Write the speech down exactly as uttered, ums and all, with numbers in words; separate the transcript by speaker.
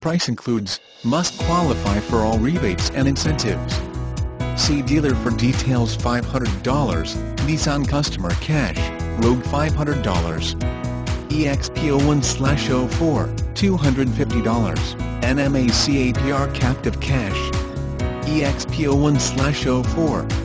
Speaker 1: price includes, must qualify for all rebates and incentives. See dealer for details. Five hundred dollars, Nissan Customer Cash, Rogue five hundred dollars. E X P zero one slash zero four, two hundred fifty dollars, N M A C A P R Captive Cash. E X P zero one slash zero four,